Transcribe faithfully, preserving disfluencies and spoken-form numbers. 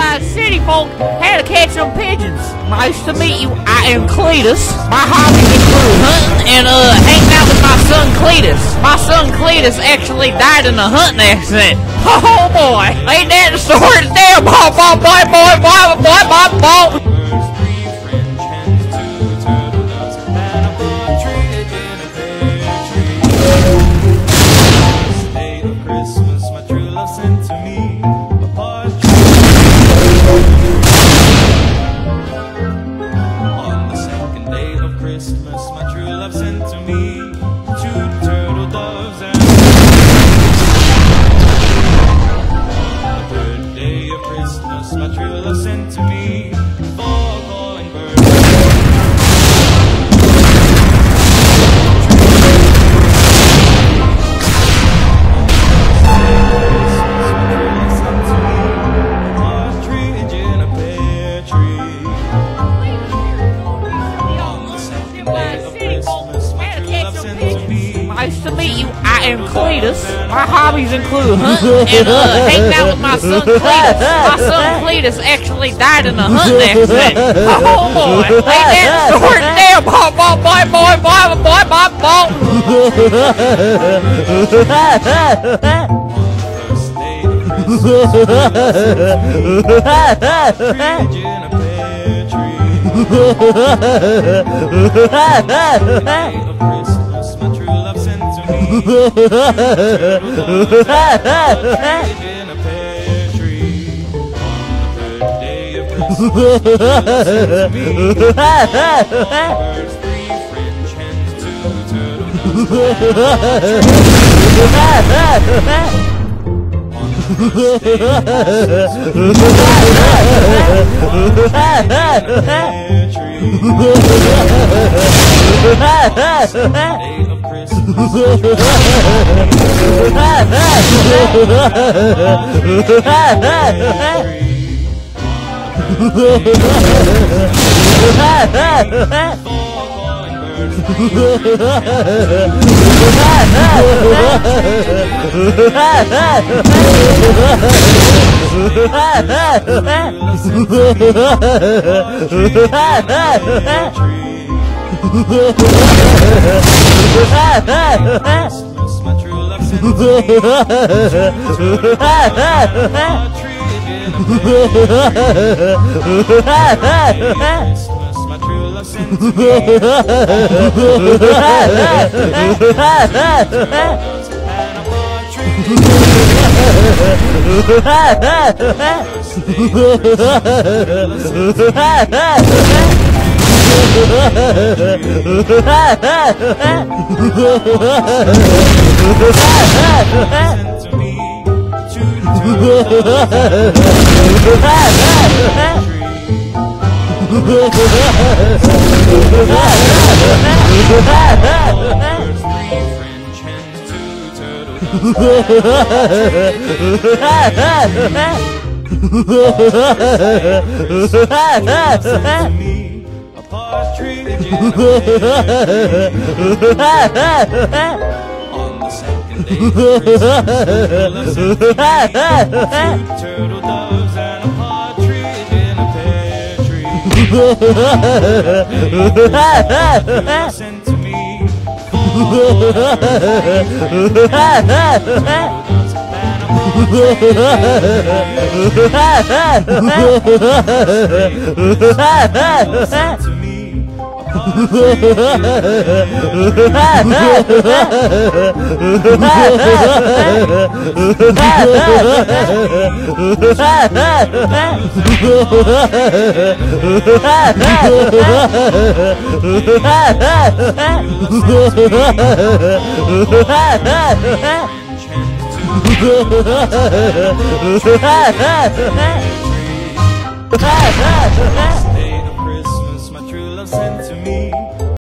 by the city folk how to catch some pigeons. Nice to meet you. I am Cletus. My hobbies include hunting and uh hanging out with my son Cletus. My son Cletus actually died in a hunting accident. Oh boy, ain't that the story? Damn, boy, boy, boy, boy, boy, boy, boy, boy. Nice to meet you. I am Cletus. My hobbies include hunting and uh, hanging out with my son Cletus. My son Cletus actually died in a hunting accident. Oh boy, ain't that the story? Damn, boy, boy, boy, boy, boy, boy, Christmas, my true love sent to